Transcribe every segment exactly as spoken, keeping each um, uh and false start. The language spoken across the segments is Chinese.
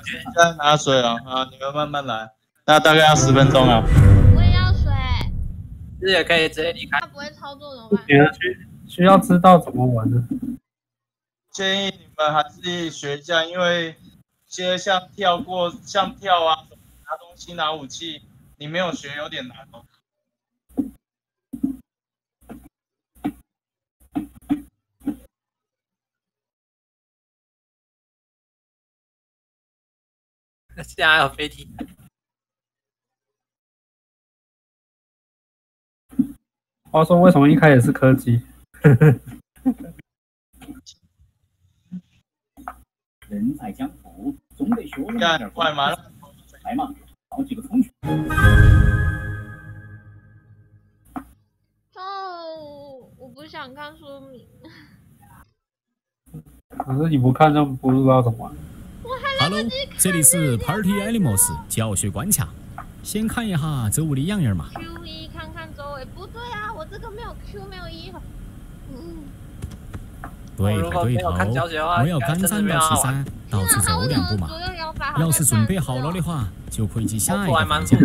现在拿水了啊！你们慢慢来，那大概要十分钟啊。 我也要水。 这也可以直接离开。 他不会操作怎么办？ 觉得需需要知道怎么玩的。 建议你们还是学一下，因为一些像跳过、像跳啊、拿东西、拿武器，你没有学有点难哦。 现在还有飞梯。 话说为什么一开始是柯基？ 人在江湖，总得学会点快嘛！ 来嘛，找几个同学。 哦，我不想看说明。 可是你不看就不知道怎么玩。 Hello， 这里是 Party Animals 教学关卡，先看一下周围的样样嘛。 Q 一看看周围，不对啊，我这个没有 Q 没有一。嗯。 对头对头，我要赶三到十三，到处走两步嘛。要是准备好了的话，就可以去下一个房间。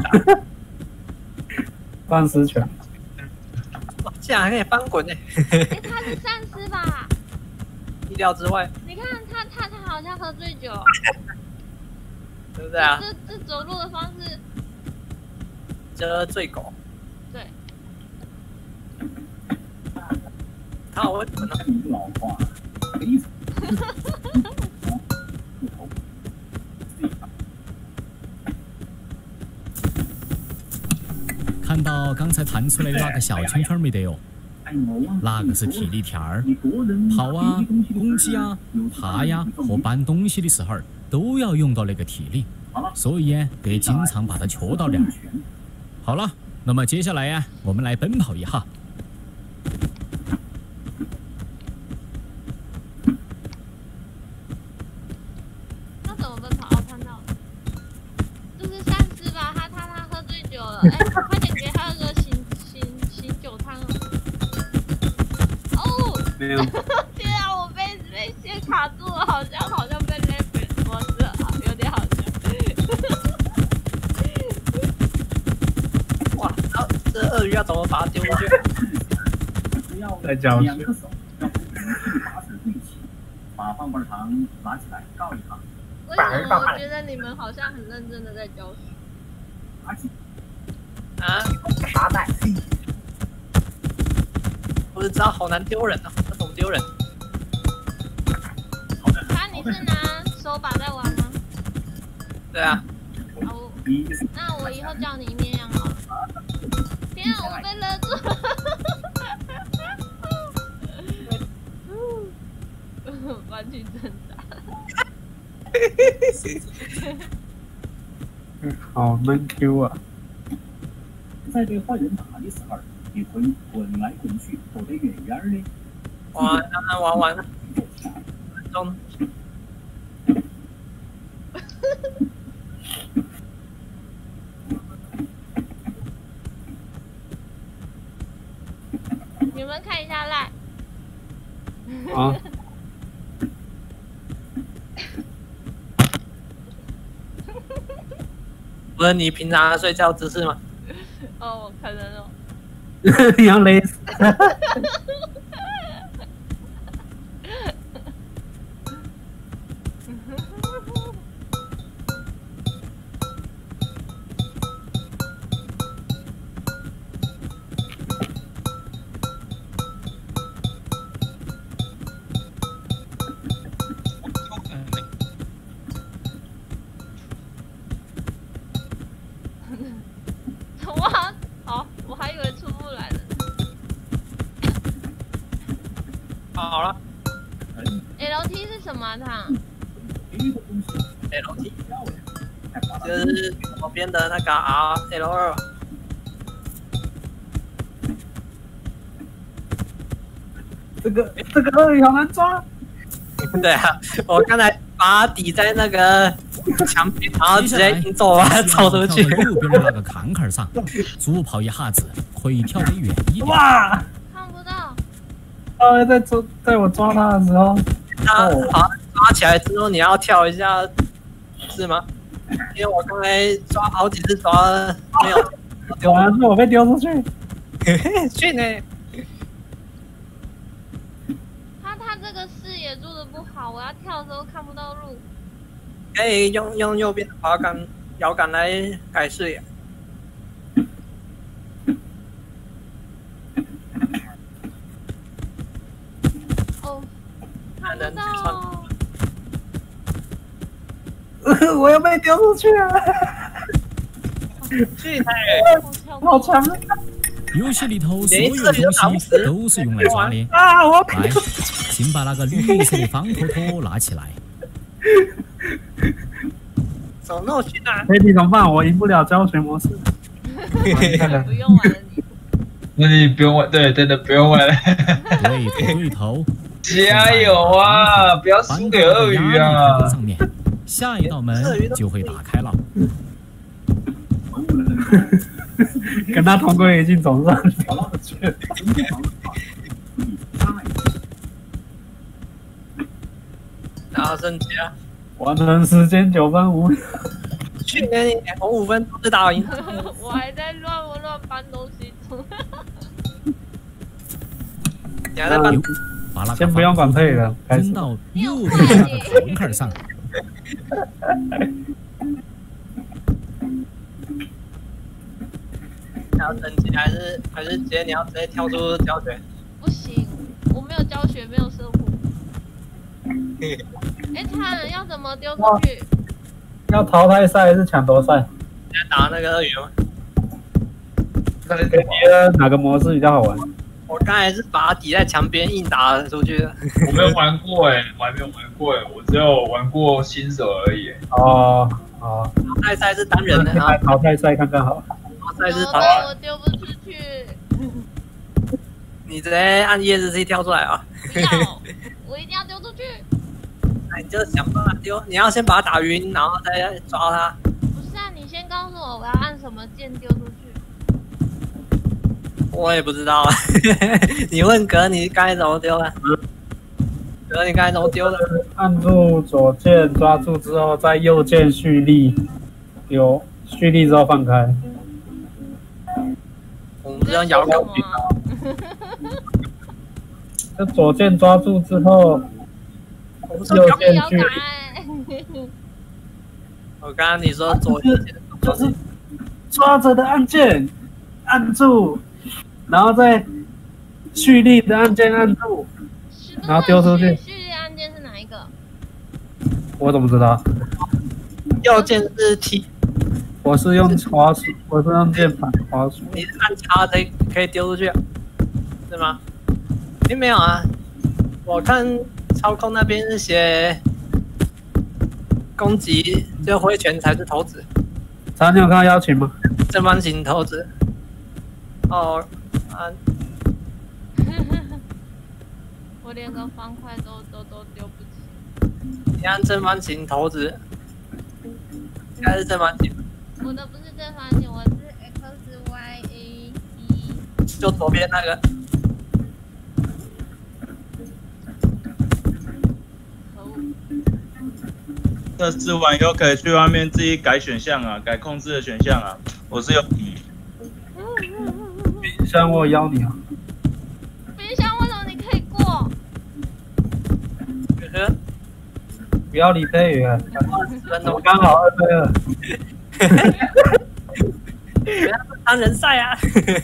丧尸拳。 哇，竟然还可以翻滚呢！ 哎，他是丧尸吧？ 意料之外。 你看他他他好像喝醉酒。 对不对啊？ 这这走路的方式。 这醉狗。 对。 他好会滚啊！ 老话，非常。 看到刚才弹出来的那个小圈圈没得哟？那个是体力条儿，跑啊、攻击啊、爬呀和搬东西的时候都要用到那个体力，所以呀，得经常把它缺到点儿。好了，那么接下来呀，我们来奔跑一下。 那怎么奔跑？哦，看到了，就是丧尸吧？他他他喝醉酒了，哎，快点给他个醒醒醒酒汤哦。 没有。 天啊，我被被线卡住了，好像好像被雷粉模式了，有点好笑。 哇，这这鳄鱼要怎么把它丢过去？ 在教学。 把棒棒糖拿起来告一行。 为什么我觉得你们好像很认真的在教学？ 啊？ 麻袋。 我就知道好难丢人啊，这怎么丢人？ 啊，你是拿手把在玩吗？ 对啊。 哦，那我以后叫你绵羊好了。天啊，我被勒住了！玩具挣扎。 好闷 Q 啊！ 在对坏人打的时候，你会滚来滚去，躲得远远的。 哇，刚刚玩完了，中。 你们看一下赖。 啊。 不是你平常睡觉姿势吗？ 哦，可能哦。 你要勒死。 哇，好，我还以为出不来了。 好了。 L T 是什么啊？它 ？L T 就是左边的那个 R L 二。 这个这个鳄鱼好难抓。 对啊，我刚才把它抵在那个墙壁，然后直接硬走把它走出去。 右边的那个坎坎上，助跑一下子可以跳得远一点。 哇！ 看不到。 哦，在抓，在我抓它的时候， 它好抓起来之后，你要跳一下是吗？因为我刚才抓好几次抓没有， 果然是我被丢出去。 去呢？ 他他这个视野做的不好，我要跳的时候看不到路。 可以用用右边的滑杆摇杆来改视野。 哦，看人不到。 我又被丢出去了。 去呢？ 好强！ 游戏里头所有东西都是用来抓的。 啊！我来，请把那个绿色的方坨坨拿起来。 走那去哪？ 哎，你怎么办？我赢不了教学模式。 不用玩了你。 那你不用玩，对，真的不用玩了。 对头对头， 加油啊！不要输给鳄鱼啊！ 上面，下一道门就会打开了。 跟他同归于尽，总算聊到去。 然后升级了， 完成时间九分五秒。 去年你我五分钟就打赢。 我还在乱我乱搬东西中。 你还在搬？ 把那个先不用管配了，开始扔到右边的那个铜块上。 你要升级还是还是直接你要直接跳出教学？ 不行，我没有教学，没有生活。哎，他人要怎么丢出去？ 要淘汰赛还是抢夺赛？ 你在打那个鳄鱼吗？ 你觉得哪个模式比较好玩？ 我刚才是把它抵在墙边硬打出去的。 我没有玩过哎，我还没有玩过哎，我只有玩过新手而已。 哦哦， 淘汰赛是单人的啊， 淘汰赛看看好。 淘汰是淘汰，我丢不出去。 你直接按 E S C 跳出来啊！ 不要，我一定要丢出去。 那你就想办法丢，你要先把它打晕，然后再抓它。 不是啊，你先告诉我我要按什么键丢出去。 我也不知道啊，你问哥，你刚才怎么丢的？哥，你刚才怎么丢的？ 按住左键抓住之后，再右键蓄力，丢，蓄力之后放开。 我们是用遥控笔。 就左键抓住之后，右键蓄力。 我刚刚你说左键就是抓着的按键按住。然后再蓄力的按键按住，然后丢出去。 蓄力按键是哪一个？ 我怎么知道？ 右键是 T， 我是用滑鼠，我是用键盘滑鼠。 你按叉可以可以丢出去，是吗？并没有啊，我看操控那边是写攻击就挥拳才是投掷。 常你有看到邀请吗？ 正方形投掷。哦。啊、 我连个方块都都都丢不起。 你按正方形投掷，应该是正方形。 我的不是正方形，我是 X Y A E。 就左边那个。 测试完以后可以去外面自己改选项啊，改控制的选项啊。我是有。 冰箱我邀你啊！ 冰箱为什么你可以过？ 不要理配员，我刚好二对二。 原来是单人赛啊！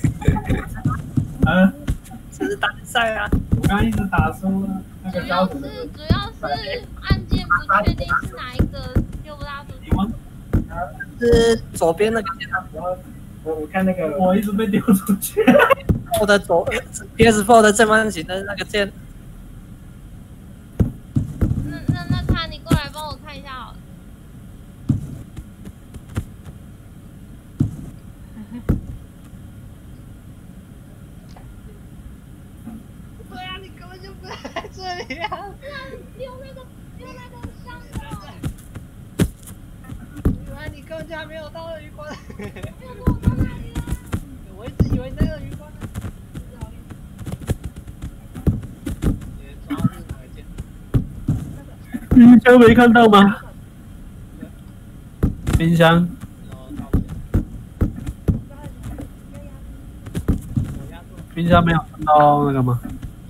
啊， 这是单人赛啊！ 我刚一直打输了。那个主要是主要是按键不确定是哪一个丢不拉出去。 是左边那个键。 我我看那个，我一直被丢出去。 我的左 P S 四 的正方形的那个键。 那那那他，你过来帮我看一下好了。对啊，你根本就不在这里啊！丢那个丢那个箱子。原来你根本就还没有到鳄鱼关。没有到那里啊！我一直以为你在鳄鱼关呢。 你们都没看到吗？ 冰箱。冰箱没有看到那个吗？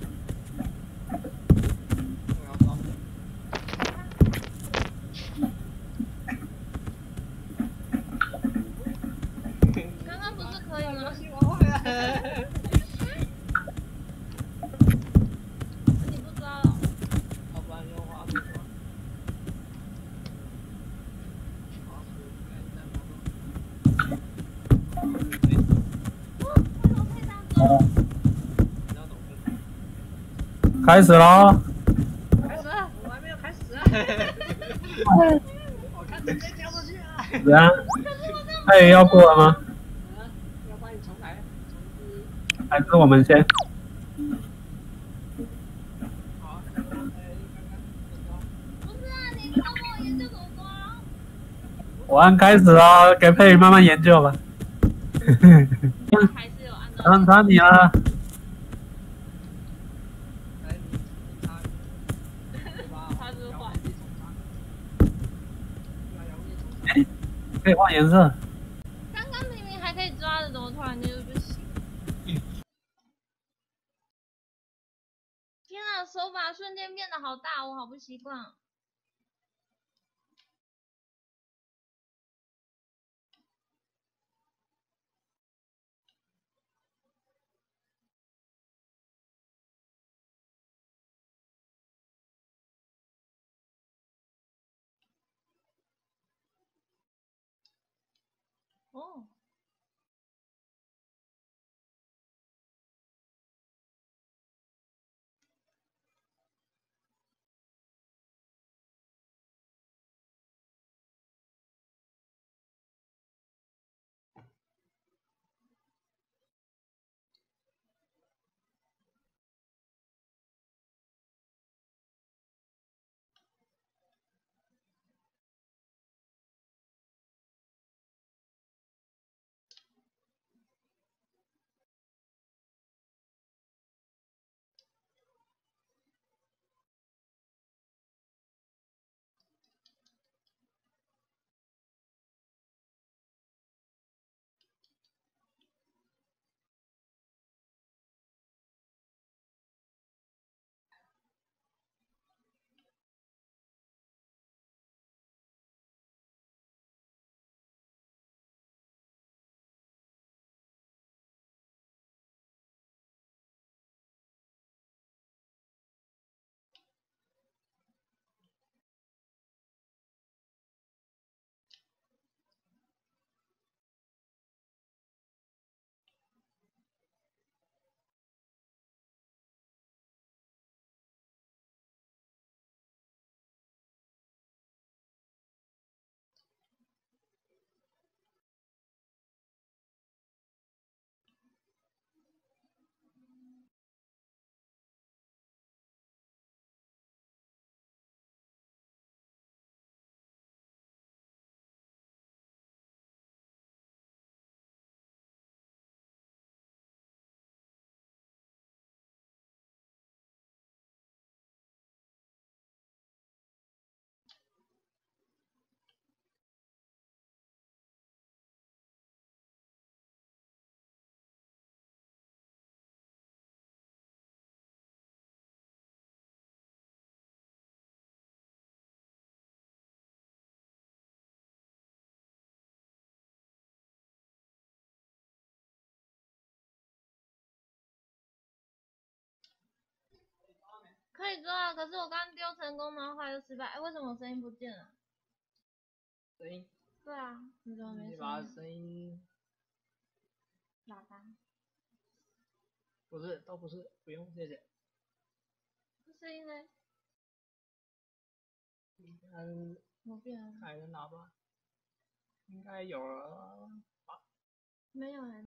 刚刚不是可以吗？你不知道了？ 要不然用滑鼠吧。 开始喽！ 开始，我还没有开始啊！我看直接掉出去啊！ 怎样？他也要过了吗？ 啊，要帮你重来，重置。 还是我们先？ 好，哎，刚刚不是啊，你帮我研究怎么抓？ 我按开始哦，给佩宇慢慢研究吧。 他还是有按照。 让他你了。 来，你你插。 他是换。 哎，可以换颜色。 刚刚明明还可以抓的，怎么突然间就不行？天啊，手把瞬间变得好大，我好不习惯。哦。可以抓，可是我刚丢成功，然后后来又失败。哎，为什么我声音不见了？ 声音？ 对啊，你怎么没声音？ 你把声音拉大。 不是，都不是，不用，谢谢。 声音呢？ 嗯， 我变了。 改成喇叭，应该有了吧？ 没有哎。